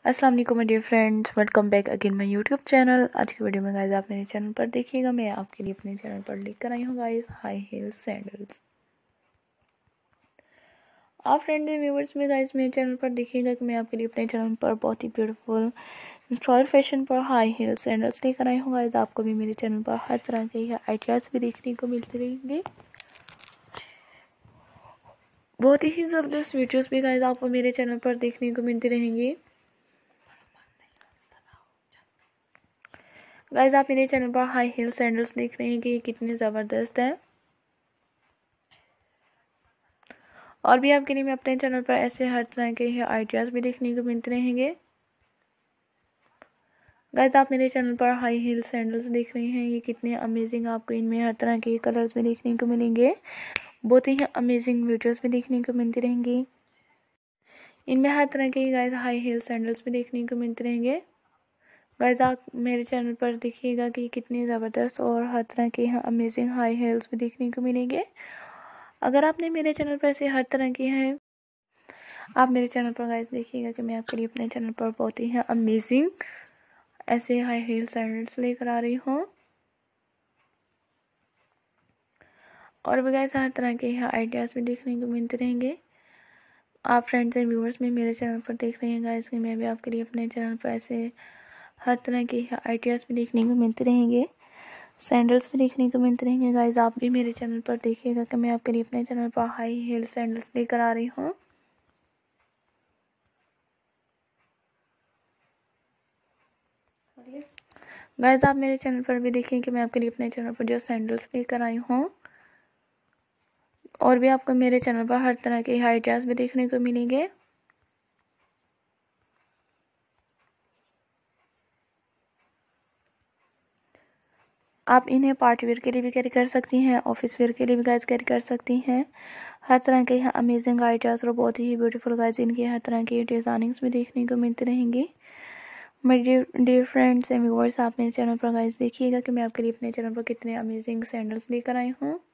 अस्सलाम वालेकुम dear friends, welcome back again my YouTube channel. आज की वीडियो में गाइस आप मेरे चैनल पर देखिएगा, मैं आपके लिए अपने चैनल पर लेकर आई हूँ गाइस हाई हील सैंडल्स। आप फ्रेंड्स एंड व्यूवर्स में गाइस मेरे चैनल पर देखिएगा कि मैं आपके लिए अपने चैनल पर बहुत ही ब्यूटीफुल स्टाइल फैशन पर हाई हील सैंडल्स लेकर आई हूँ गाइस। आपको भी मेरे चैनल पर हर तरह के आइडियाज़ भी देखने को मिलते रहेंगे, बहुत ही ज़बरदस्त वीडियोज़ भी गाइस आपको मेरे चैनल पर देखने को मिलती रहेंगी। गाइस आप मेरे चैनल पर हाई हील सैंडल्स देख रहे हैं कि ये कितने ज़बरदस्त है, और भी आपके लिए मैं अपने चैनल पर ऐसे हर तरह के आइडियाज़ भी देखने को मिलते रहेंगे। गाइस आप मेरे चैनल पर हाई हील सैंडल्स देख रहे हैं, ये कितने अमेजिंग, आपको इनमें हर तरह के कलर्स भी देखने को मिलेंगे, बहुत ही अमेजिंग वीडियोस भी देखने को मिलती रहेंगी। इनमें हर तरह के गाइस हाई हील सैंडल्स भी देखने को मिलते रहेंगे। गाइस आप मेरे चैनल पर देखिएगा कि कितनी ज़बरदस्त और हर तरह के अमेजिंग हाई हील्स भी देखने को मिलेंगे। अगर आपने मेरे चैनल पर ऐसे हर तरह के हैं, आप मेरे चैनल पर गाइस देखिएगा कि मैं आपके लिए अपने चैनल पर बहुत ही अमेजिंग ऐसे हाई हील सैंडल्स लेकर आ रही हूँ, और भी गाइस हर तरह के आइडियाज़ भी देखने को मिलते रहेंगे। आप फ्रेंड्स एंड व्यूवर्स में मेरे चैनल पर देख रहे हैं गाइस कि मैं भी आपके लिए अपने चैनल पर ऐसे हर तरह के आइडियाज़ भी देखने को मिलते रहेंगे, सैंडल्स भी देखने को मिलते रहेंगे। गाइस आप भी मेरे चैनल पर देखिएगा कि मैं आपके लिए अपने चैनल पर हाई हील सैंडल्स लेकर आ रही हूँ। गाइस आप मेरे चैनल पर भी देखिए कि मैं आपके लिए अपने चैनल पर जो सैंडल्स लेकर आई हूँ, और भी आपको मेरे चैनल पर हर तरह के आइडियाज़ भी देखने को मिलेंगे। आप इन्हें पार्टी वेयर के लिए भी कैरी कर सकती हैं, ऑफिस वेयर के लिए भी गाइस कैरी कर सकती हैं। हर तरह के अमेजिंग आइडियाज़ और बहुत ही ब्यूटीफुल गाइस इनके हर तरह की डिज़ाइनिंग्स भी देखने को मिलती रहेंगी। मेरे डियर फ्रेंड्स एंड व्यूअर्स, आप मेरे चैनल पर गाइस देखिएगा कि मैं आपके लिए अपने चैनल पर कितने अमेजिंग सैंडल्स लेकर आई हूँ।